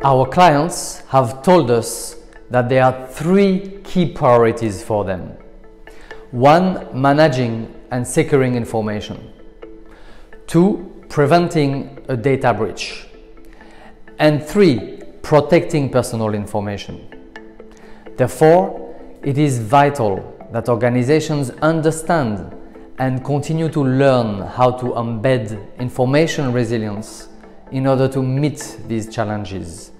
Our clients have told us that there are three key priorities for them. 1. Managing and securing information. 2. Preventing a data breach. And 3. Protecting personal information. Therefore, it is vital that organizations understand and continue to learn how to embed information resilience in order to meet these challenges.